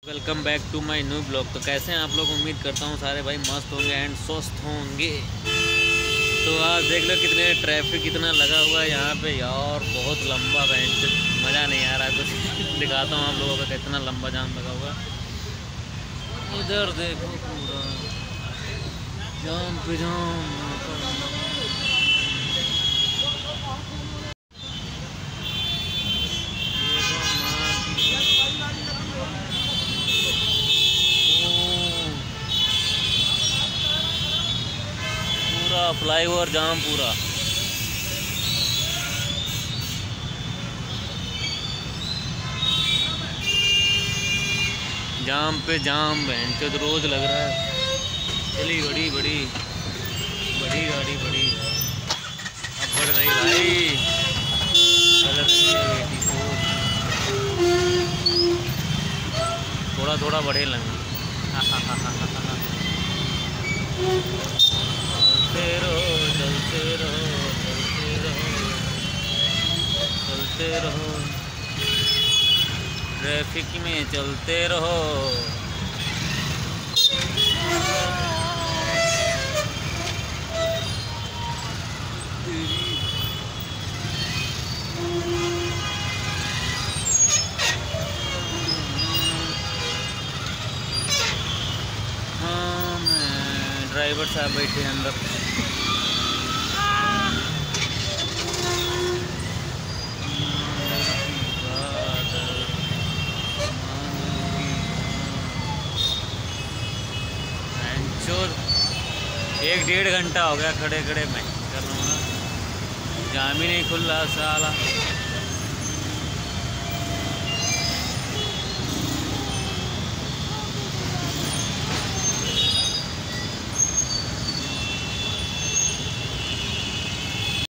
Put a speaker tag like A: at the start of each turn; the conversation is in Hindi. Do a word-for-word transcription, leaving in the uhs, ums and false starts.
A: Welcome back to my new blog. तो कैसे हैं आप लोग? उम्मीद करता हूँ सारे भाई मस्त होंगे एंड स्वस्थ होंगे। तो आज देख लो कितने ट्रैफिक कितना लगा हुआ है यहाँ पे यार, बहुत लंबा बेंच, मज़ा नहीं आ रहा है कुछ। दिखाता हूँ आप लोगों का कितना लंबा जाम लगा हुआ है। उधर देखो पूरा जाम पे जाम। फ्लाईओवर जाम पूरा। जाम पे जाम बहन तो रोज लग रहा है। चली बड़ी बड़ी बड़ी गाड़ी बड़ी अब बढ़ रही भाई, कलर बेटी को थोड़ा थोड़ा बढ़े लगे। चलते रहो चलते रहो चलते रहो चलते रहो, ट्रैफिक में चलते रहो। हाँ मैं ड्राइवर साहब बैठे अंदर। एक डेढ़ घंटा हो गया खड़े खड़े मैं कर रहा हूँ, जाम ही नहीं खुल रहा साला।